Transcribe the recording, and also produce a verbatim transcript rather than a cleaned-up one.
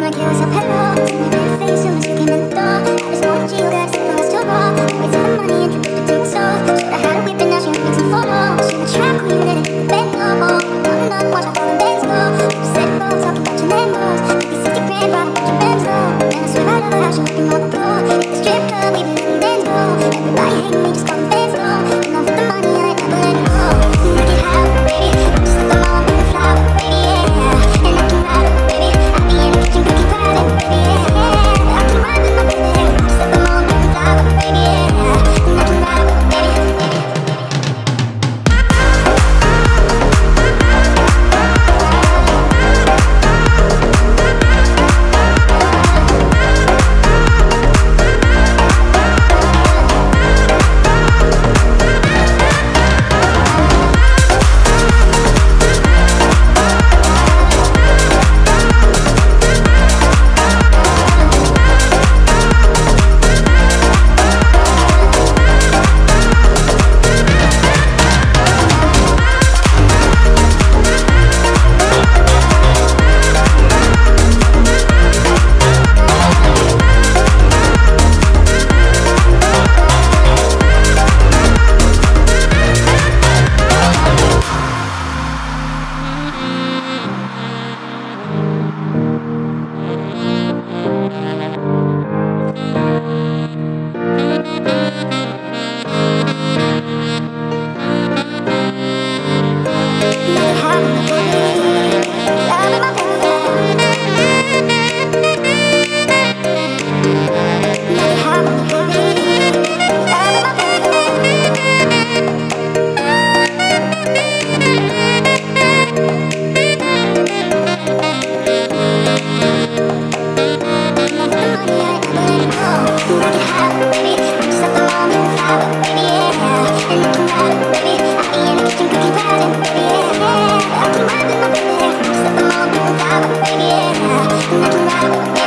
like you was a pillow. See my red face soon as you came in the door. I just wanted you, got sick of us too raw. Wasted the money and dripped it to my soul. Should've had a whip and now she makes me follow. She the trap queen and it bend no more. Nothing up, watch how all the bands go. You said it all, talking about your Lambos. fifty, sixty grand, rob a bunch of Benz though. And I swear I love how she looking on the floor. Hit the strip club, we be letting bands go. Everybody hating me, just call them fans go. In love with the money, I ain't never letting go. Make it happen, baby. I'm just like the mom with the flower, baby, yeah. And I can ride it, baby. I be in the kitchen cookie riding, baby, yeah. I can ride with my baby. I'm just like the mom with the flower, baby, yeah. And I can ride with my baby, baby. Baby, yeah, I can ride with my baby. I'm just like the mom with the flower, baby, yeah. And I can ride with my baby.